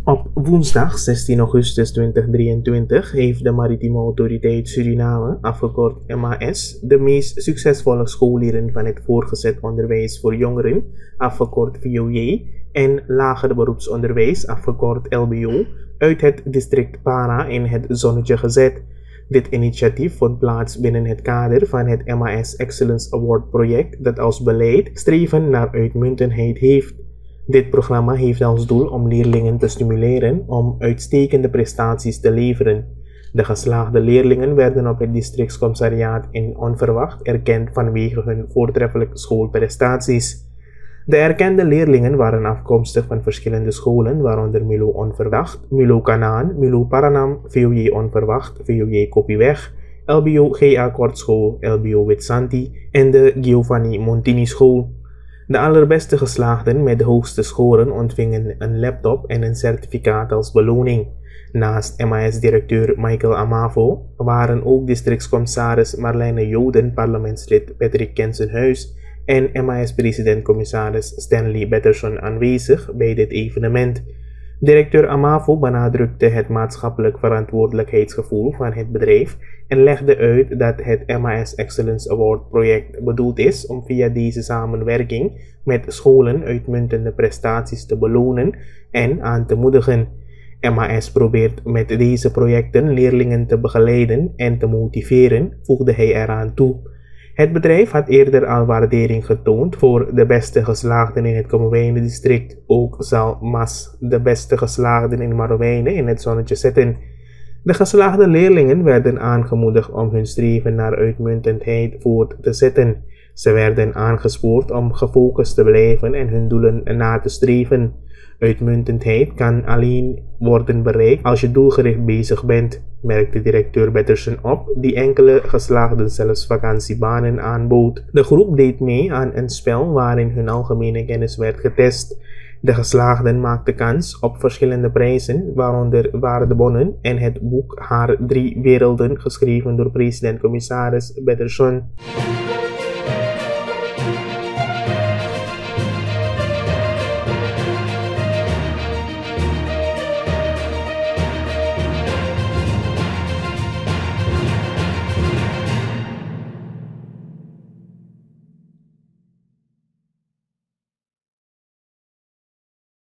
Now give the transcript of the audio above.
Op woensdag 16 augustus 2023 heeft de Maritieme Autoriteit Suriname, afgekort MAS, de meest succesvolle scholieren van het voortgezet onderwijs voor jongeren, afgekort VOJ, en lager beroepsonderwijs, afgekort LBO, uit het district Para in het zonnetje gezet. Dit initiatief vond plaats binnen het kader van het MAS Excellence Award project dat als beleid streven naar uitmuntendheid heeft. Dit programma heeft als doel om leerlingen te stimuleren om uitstekende prestaties te leveren. De geslaagde leerlingen werden op het districtscommissariaat in Onverwacht erkend vanwege hun voortreffelijke schoolprestaties. De erkende leerlingen waren afkomstig van verschillende scholen, waaronder Milo Onverwacht, Milo Kanaan, Milo Paranam, VOJ Onverwacht, VOJ Kopiweg, LBO GA Kortschool, LBO Witsanti en de Giovanni Montini School. De allerbeste geslaagden met de hoogste scoren ontvingen een laptop en een certificaat als beloning. Naast MAS-directeur Michael Amavo waren ook districtscommissaris Marlijne Joden, parlementslid Patrick Kensenhuis en MAS-president-commissaris Stanley Betterson aanwezig bij dit evenement. Directeur Amavo benadrukte het maatschappelijk verantwoordelijkheidsgevoel van het bedrijf en legde uit dat het MAS Excellence Award project bedoeld is om via deze samenwerking met scholen uitmuntende prestaties te belonen en aan te moedigen. MAS probeert met deze projecten leerlingen te begeleiden en te motiveren, voegde hij eraan toe. Het bedrijf had eerder al waardering getoond voor de beste geslaagden in het Kommerwijnen-district. Ook zal MAS de beste geslaagden in Marowijnen in het zonnetje zetten. De geslaagde leerlingen werden aangemoedigd om hun streven naar uitmuntendheid voort te zetten. Ze werden aangespoord om gefocust te blijven en hun doelen na te streven. Uitmuntendheid kan alleen worden bereikt als je doelgericht bezig bent, merkte directeur Betterson op, die enkele geslaagden zelfs vakantiebanen aanbood. De groep deed mee aan een spel waarin hun algemene kennis werd getest. De geslaagden maakten kans op verschillende prijzen, waaronder waardebonnen en het boek Haar 3 werelden, geschreven door president-commissaris Betterson.